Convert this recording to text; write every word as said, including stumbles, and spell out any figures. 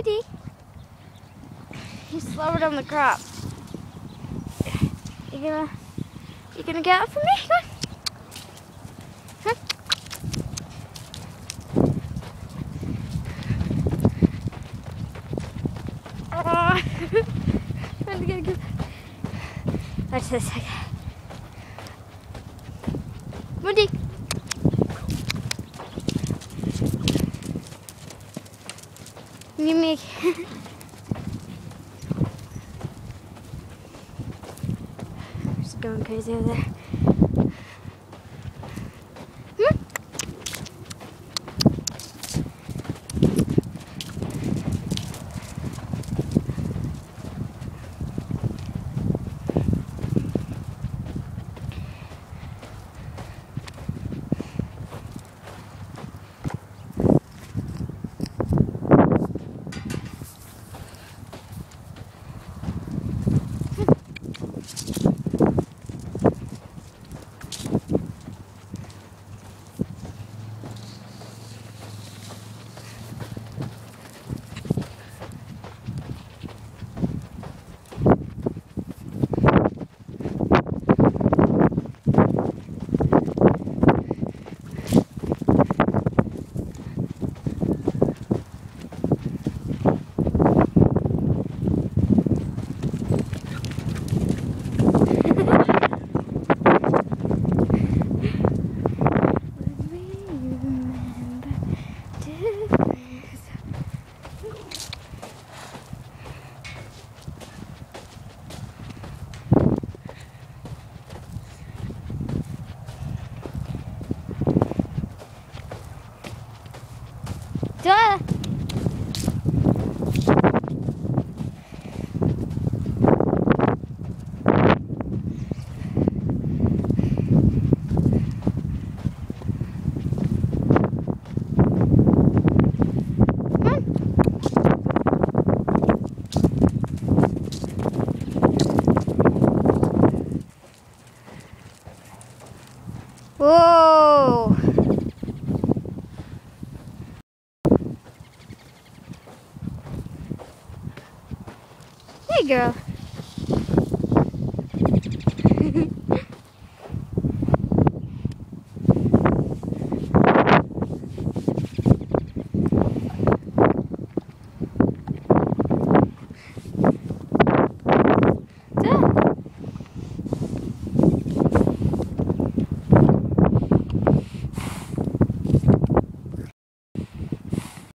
Woody. He's slower on the crop. You gonna, you gonna get up for me? Come on. Huh? Oh. I'm gonna go. Watch this. Okay. Woody. You make. Just going crazy over there. Hmm? Duh. Whoa. Hey, girl.